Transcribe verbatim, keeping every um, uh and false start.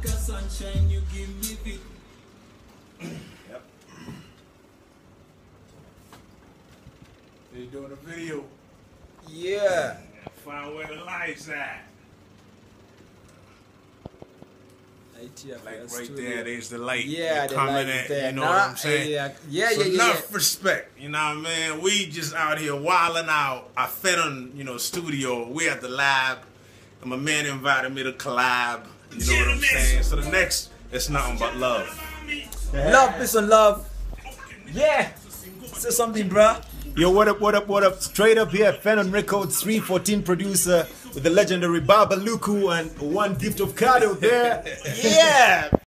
a sunshine, you give me fit. Yep. They doing a video. Yeah. Find where the lights at. Like right there, there's the light. Yeah, the coming light in. there. You know nah, what I'm saying? Yeah, yeah, so yeah. yeah enough yeah. respect. You know what I mean? We just out here wilding out. I Fenon, you know, studio. We at the lab. And my man invited me to collab. You know what I'm saying? So the next, it's nothing but love. Love, peace and love. Yeah. Say something, bruh. Yo, what up, what up, what up? Straight up here, Fenon Recond, three fourteen producer with the legendary Babaluku and one gift of card out there. Yeah!